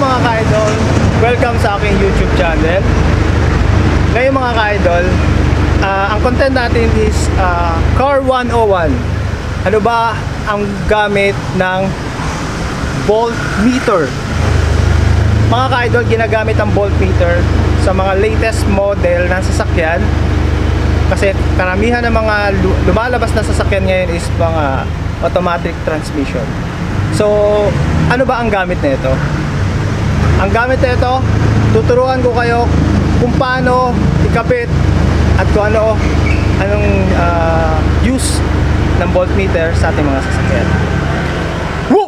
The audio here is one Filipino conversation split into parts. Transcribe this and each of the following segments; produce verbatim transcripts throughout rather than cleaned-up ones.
mga ka-idol, welcome sa aking YouTube channel. Ngayon mga ka-idol, uh, ang content natin is uh, Car one oh one. Ano ba ang gamit ng voltmeter? Mga ka-idol, ginagamit ang voltmeter sa mga latest model ng sasakyan. Kasi karamihan ng mga lumalabas na sasakyan ngayon is mga automatic transmission. So, ano ba ang gamit na ito? Ang gamit na ito, tuturuan ko kayo kung paano ikabit at kung ano anong uh, use ng voltmeter sa ating mga sasakyan. Woo!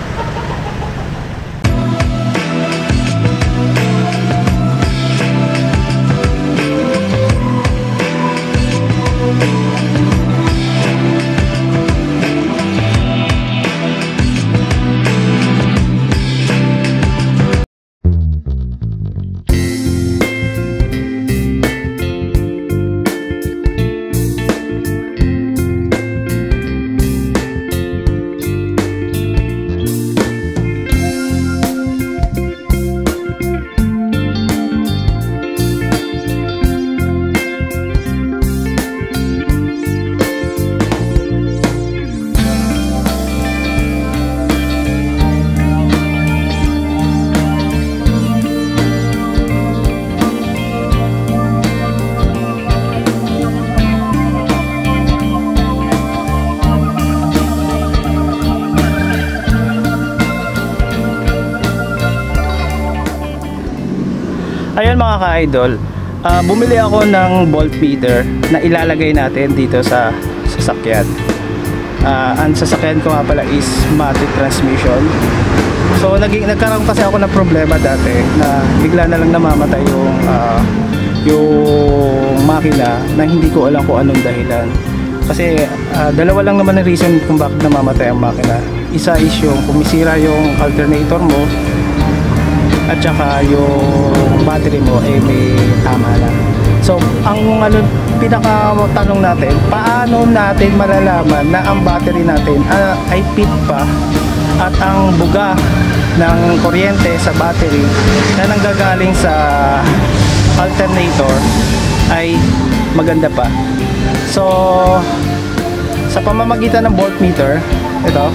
Ayan mga ka-idol, uh, bumili ako ng voltmeter na ilalagay natin dito sa sasakyan. Uh, ang sasakyan ko nga pala is matic transmission. So naging, nagkaroon kasi ako ng problema dati na bigla na lang namamatay yung, uh, yung makina na hindi ko alam kung anong dahilan. Kasi uh, dalawa lang naman ang reason kung bakit namamatay ang makina. Isa is yung kumisira yung alternator mo, at saka yung battery mo eh may tama lang. So ang ano, pinaka tanong natin, paano natin malalaman na ang battery natin uh, ay fit pa at ang buga ng kuryente sa battery na nanggagaling sa alternator ay maganda pa. So sa pamamagitan ng voltmeter, ito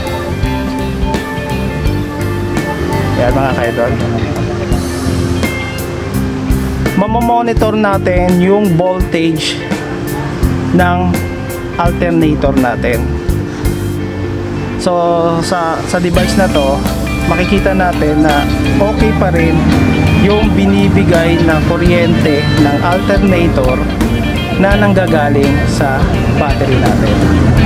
yan mga ka-idol, mamamonitor natin yung voltage ng alternator natin. So sa, sa device na to, makikita natin na okay pa rin yung binibigay na kuryente ng alternator na nanggagaling sa battery natin.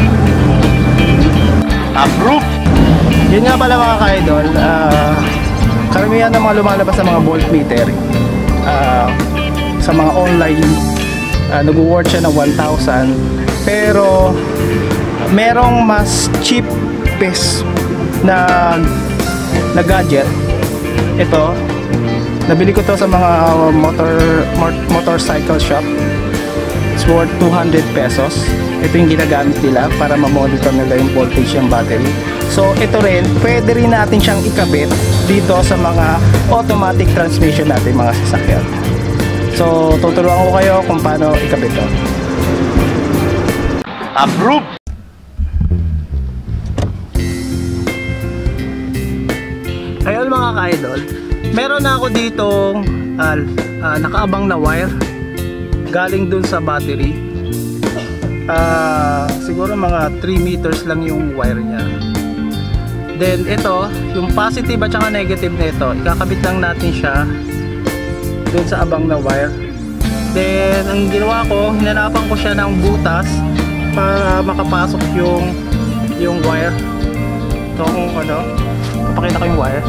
Approve! Yun nga pala mga ka-idol, uh, karamihan ng mga lumalabas sa mga voltmeter uh, sa mga online, uh, nag-worth siya ng one thousand, pero merong mas cheapest na, na gadget. Ito, nabili ko to sa mga motor, motorcycle shop. It's worth two hundred pesos. Ito yung ginagamit nila para ma-monitor nila yung voltage ng battery. So ito rin, pwede rin natin siyang ikabit dito sa mga automatic transmission natin mga sasakyan. So tuturuan ko kayo kung paano ikabit ito. Approve! Ayun mga ka-idol, meron na ako ditong uh, uh, nakaabang na wire galing dun sa battery. Uh, siguro mga three meters lang yung wire nya. Then ito, yung positive at saka negative nito, ikakabit lang natin siya dun sa abang na wire. Then ang ginawa ko, hinanapan ko siya ng butas para makapasok yung yung wire. Ito kung ano, papakita ko yung wire.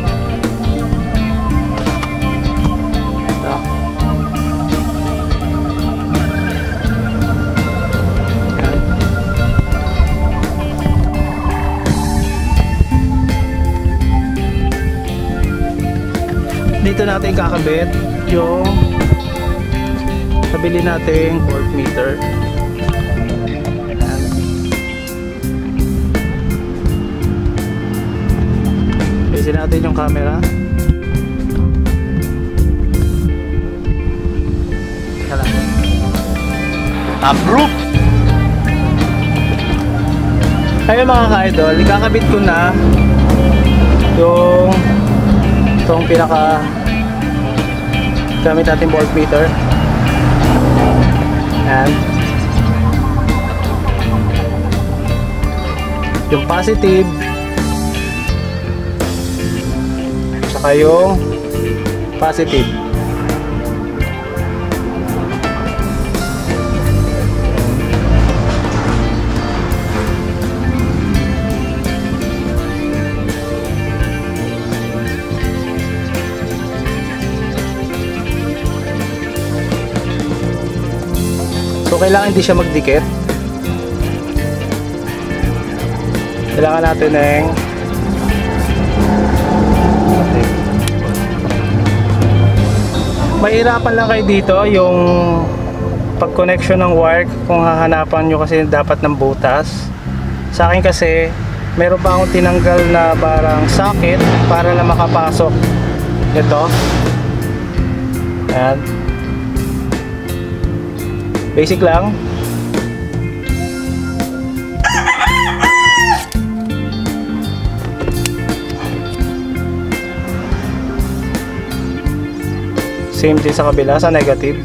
Dito natin kakabit yung nabili nating voltmeter. Ayusin natin yung camera. Approve! Ayun mga ka-idol, ikakabit ko na yung itong pinaka gamit natin voltmeter. Ayan. Yung positive saka yung positive. So kailangan hindi siya magdikit. Kailangan natin ng mahirapan lang kayo dito yung pag connection ng wire kung hahanapan nyo kasi dapat ng butas. Sa akin kasi meron pa akong tinanggal na parang socket para lang makapasok ito. Ayan. Basic lang. Same din sa kabila, sa negative.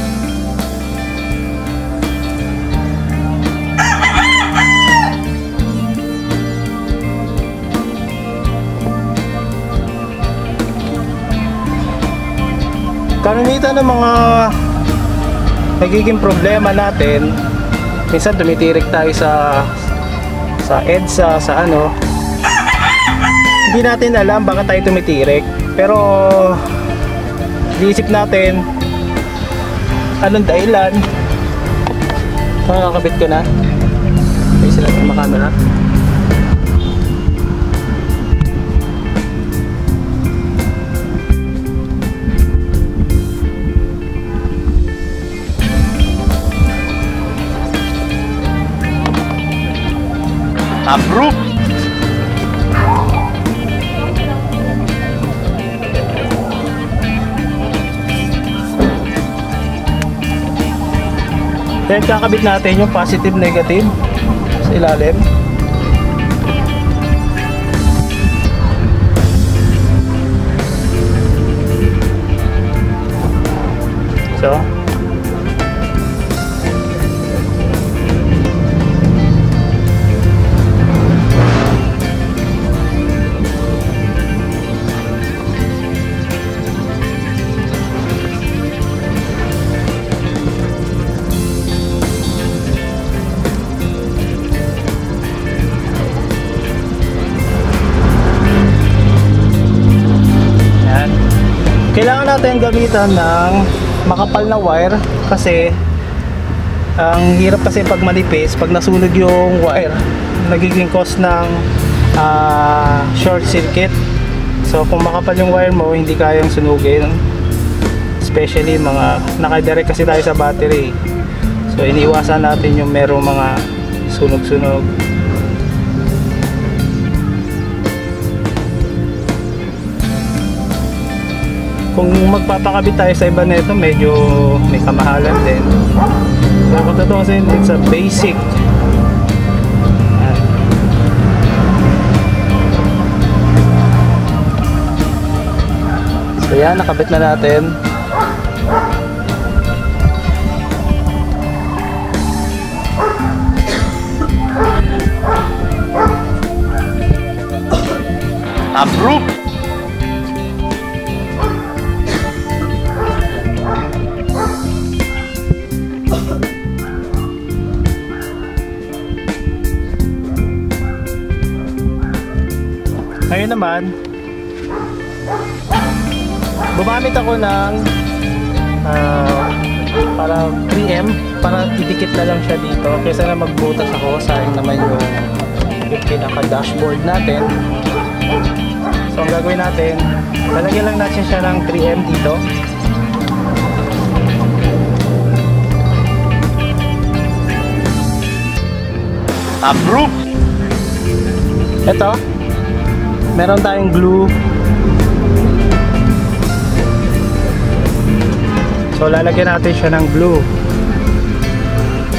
Karamihan ng mga nagiging problema natin, minsan tumitirik tayo sa sa EDSA, sa ano, hindi natin alam baka tayo tumitirik, pero iisip natin anong dahilan. Nakakabit ko na. Okay, sila yung makamera. Approve! Then kakabit natin yung positive negative sa ilalim. So kailangan natin gamitan ng makapal na wire kasi ang hirap kasi pag manipis, pag nasunog yung wire nagiging cause ng uh, short circuit. So kung makapal yung wire mo, hindi kayang sunugin, especially mga nakadirect kasi tayo sa battery. So iniiwasan natin yung merong mga sunog-sunog. Kung magpapakabit tayo sa iba nito, medyo may kamahalan din. Pero kung totoo kasi, it's a basic. Ayan. So yan, nakabit na natin. Approve! Ngayon naman, gumamit ako ng uh, para three M para idikit na lang siya dito kaysa na magbutas ako. Sayang naman yung, yung pinaka dashboard natin. So ang gagawin natin, lalagyan lang natin siya ng three M dito. Approve! Ito, meron tayong glue. So lalagyan natin siya ng glue.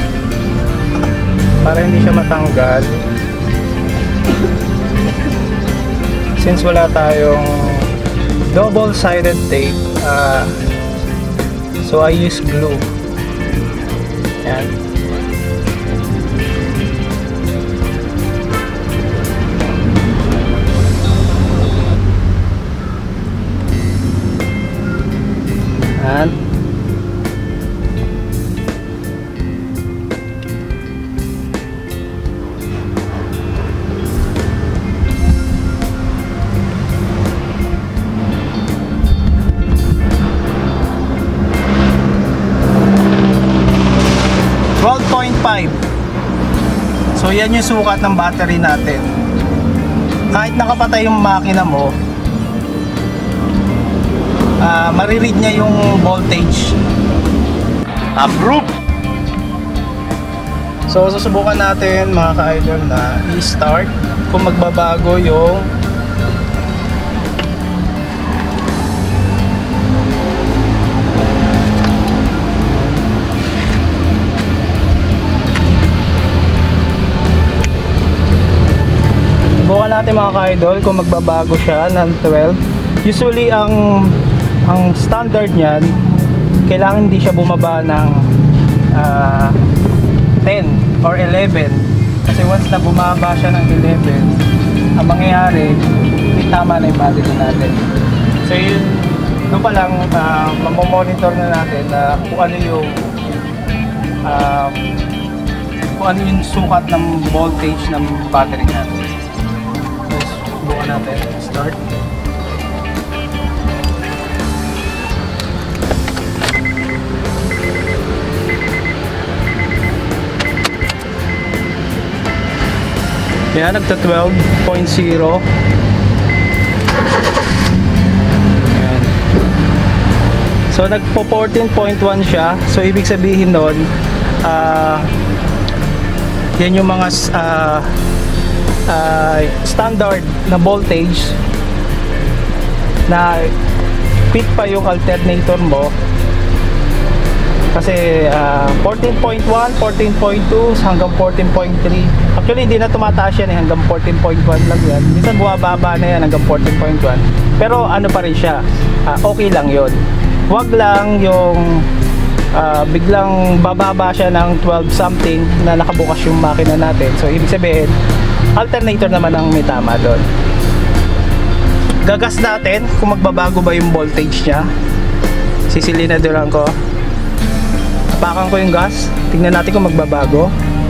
para hindi siya matanggal. Since wala tayong double-sided tape, uh, so I use glue. Yan. Yan. twelve point five. So yan yung sukat ng battery natin. Kahit nakapatay yung makina mo, uh, mariread niya yung voltage. Approve! So susubukan natin mga ka-idol na i-start kung magbabago yung subukan natin mga ka-idol kung magbabago siya ng twelve. Usually ang ang standard niyan, kailangan hindi siya bumaba ng uh, ten or eleven, kasi once na bumaba siya ng eleven, ang mangyayari, hindi tama na yung battery natin. So yun, doon pa lang uh, mamomonitor na natin na uh, kung ano yung uh, kung ano yung sukat ng voltage ng battery natin. So subukan natin, start. Yan, nagta twelve point zero. Yan. So nagpo fourteen point one siya. So ibig sabihin nun, uh, yan yung mga uh, uh, standard na voltage na fit pa yung alternator mo. Kasi uh, fourteen point one, fourteen point two hanggang fourteen point three. Actually hindi na tumataas yan eh, hanggang fourteen point one lang yan. Minsan bumababa na yan hanggang fourteen point one. Pero ano pa rin siya, uh, okay lang yon. Huwag lang yung uh, biglang bababa siya ng twelve something na nakabukas yung makina natin. So ibig sabihin, alternator naman ang may tama doon. Gagas natin kung magbabago ba yung voltage niya. Sisilinaduran ko. Tapakan ko yung gas, tingnan natin kung magbabago.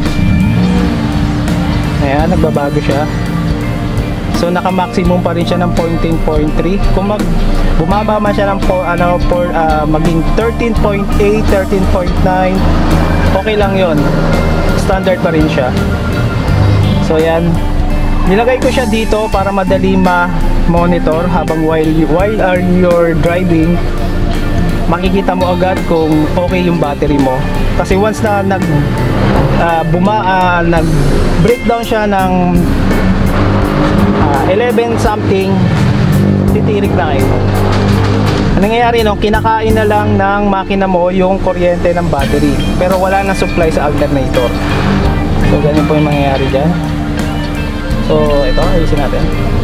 Ayan, nagbabago siya. So naka-maximum pa rin siya ng fourteen point three. Kung mag bumaba man siya ng for, ano, for, uh, maging thirteen point eight, thirteen point nine, okay lang yon. Standard pa rin siya. So ayan, nilagay ko siya dito para madali ma-monitor habang while, while are you're driving. Makikita mo agad kung okay yung battery mo, kasi once na nag uh, buma uh, nag breakdown siya ng uh, eleven something, titirik na kayo. Ang nangyayari no, kinakain na lang ng makina mo yung kuryente ng battery, pero wala na supply sa alternator. So ganyan po yung mangyayari dyan. So ito, ayusin natin.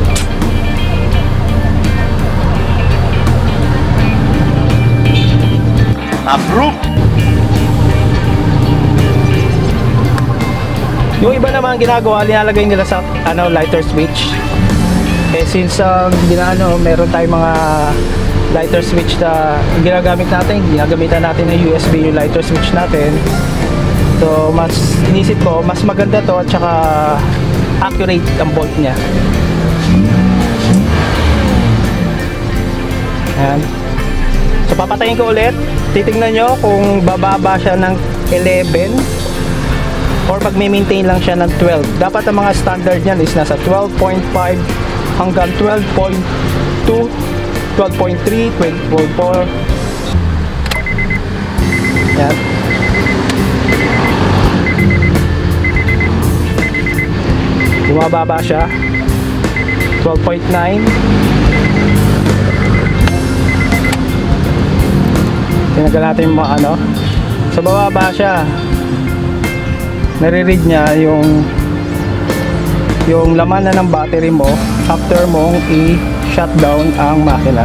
Approve. Yung iba naman ginagawa, linalagay nila sa ano, lighter switch. Eh since uh, ginano, meron tayong mga lighter switch na ginagamit natin, ginagamitan natin ng U S B yung lighter switch natin. So mas inisip ko, mas maganda to at saka accurate ang volt niya. Ayan. So papatayin ko ulit. Titingnan nyo kung bababa siya ng eleven or magme-maintain lang siya ng twelve. Dapat ang mga standard niyan is nasa twelve point five hanggang twelve point two, twelve point three, twelve point four. Yan. Bumababa siya. twelve point nine. Tinagal natin yung mga ano. So bababa siya. nare-read niya yung yung laman na ng battery mo after mong i-shutdown ang makina.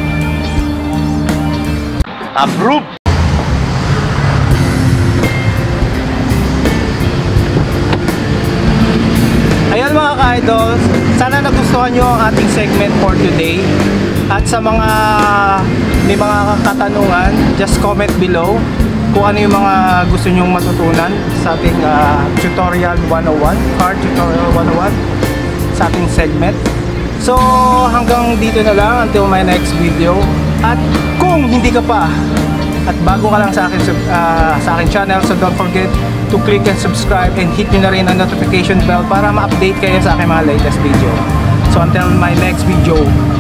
Approve! Ayan mga ka-idol, sana nagustuhan nyo ang ating segment for today. At sa mga may mga katanungan, just comment below kung ano yung mga gusto nyong matutunan sa ating uh, tutorial one oh one, car tutorial one oh one sa ating segment. So hanggang dito na lang until my next video. At kung hindi ka pa at bago ka lang sa akin uh, sa akin channel, so don't forget to click and subscribe and hit nyo na rin ang notification bell para ma-update kayo sa aking mga latest video. So until my next video,